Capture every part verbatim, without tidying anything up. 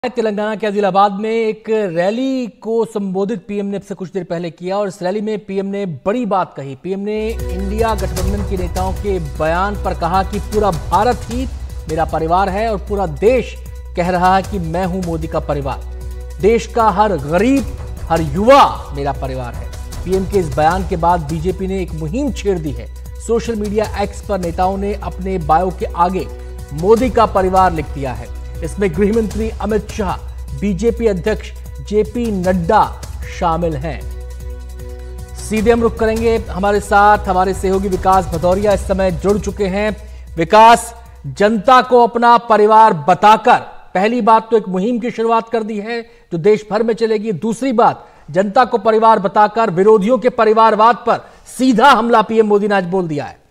तेलंगाना के आदिलाबाद में एक रैली को संबोधित पीएम ने से कुछ देर पहले किया और इस रैली में पीएम ने बड़ी बात कही। पीएम ने इंडिया गठबंधन के नेताओं के बयान पर कहा कि पूरा भारत ही मेरा परिवार है और पूरा देश कह रहा है कि मैं हूं मोदी का परिवार। देश का हर गरीब, हर युवा मेरा परिवार है। पीएम के इस बयान के बाद बीजेपी ने एक मुहिम छेड़ दी है। सोशल मीडिया एक्स पर नेताओं ने अपने बायो के आगे मोदी का परिवार लिख दिया है। इसमें गृह मंत्री अमित शाह, बीजेपी अध्यक्ष जेपी नड्डा शामिल हैं। सीधे हम रुख करेंगे, हमारे साथ हमारे सहयोगी विकास भदौरिया इस समय जुड़ चुके हैं। विकास, जनता को अपना परिवार बताकर पहली बात तो एक मुहिम की शुरुआत कर दी है जो देश भर में चलेगी। दूसरी बात, जनता को परिवार बताकर विरोधियों के परिवारवाद पर सीधा हमला पीएम मोदी ने आज बोल दिया है।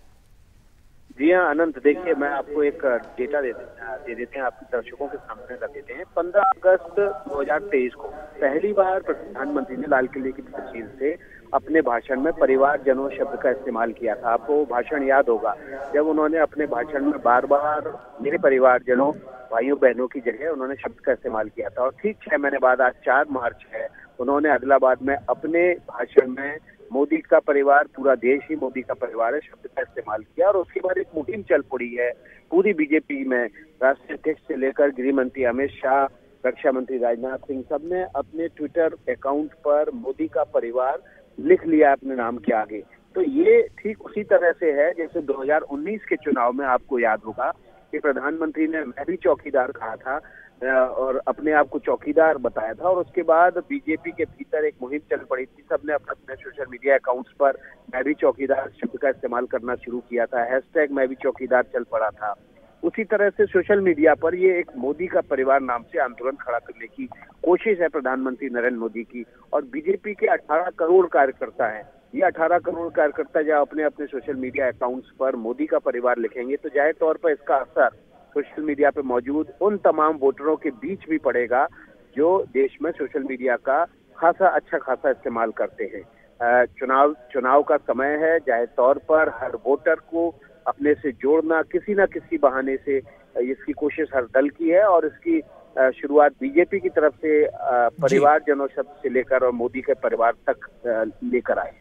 जी हाँ अनंत, देखिए मैं आपको एक डेटा दे दे देते हैं, आपके दर्शकों के सामने रख देते हैं। पंद्रह अगस्त दो हज़ार तेईस को पहली बार प्रधानमंत्री ने लाल किले की तस्वीर से अपने भाषण में परिवारजनों शब्द का इस्तेमाल किया था। आपको वो भाषण याद होगा जब उन्होंने अपने भाषण में बार बार मेरे परिवारजनों, भाइयों बहनों की जगह उन्होंने शब्द का इस्तेमाल किया था। और ठीक छह महीने बाद आज चार मार्च है, उन्होंने आदिलाबाद में अपने भाषण में मोदी का परिवार, पूरा देश ही मोदी का परिवार है शब्द का इस्तेमाल किया। और उसके बाद एक मुहिम चल पड़ी है पूरी बीजेपी में। राष्ट्रीय अध्यक्ष से लेकर गृह मंत्री अमित शाह, रक्षा मंत्री राजनाथ सिंह, सबने अपने ट्विटर अकाउंट पर मोदी का परिवार लिख लिया अपने नाम के आगे। तो ये ठीक उसी तरह से है जैसे दो हज़ार उन्नीस के चुनाव में आपको याद होगा कि प्रधानमंत्री ने मैं भी चौकीदार कहा था और अपने आप को चौकीदार बताया था। और उसके बाद बीजेपी के भीतर एक मुहिम चल पड़ी थी, सबने अपने अपने सोशल मीडिया अकाउंट्स पर मैं भी चौकीदार शब्द का इस्तेमाल करना शुरू किया था। हैशटैग मैं भी चौकीदार चल पड़ा था। उसी तरह से सोशल मीडिया पर ये एक मोदी का परिवार नाम से आंदोलन खड़ा करने की कोशिश है प्रधानमंत्री नरेंद्र मोदी की। और बीजेपी के अठारह करोड़ कार्यकर्ता हैं, ये अठारह करोड़ कार्यकर्ता जब अपने अपने सोशल मीडिया अकाउंट्स पर मोदी का परिवार लिखेंगे तो जाहिर तौर पर इसका असर सोशल मीडिया पे मौजूद उन तमाम वोटरों के बीच भी पड़ेगा जो देश में सोशल मीडिया का खासा अच्छा खासा इस्तेमाल करते हैं। चुनाव चुनाव का समय है, जाहिर तौर पर हर वोटर को अपने से जोड़ना किसी न किसी बहाने से, इसकी कोशिश हर दल की है। और इसकी शुरुआत बीजेपी की तरफ से परिवारजनों शब्द से लेकर और मोदी के परिवार तक लेकर आए।